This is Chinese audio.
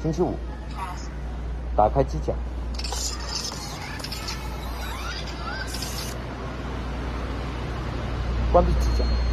星期五，打开机甲，关闭机甲。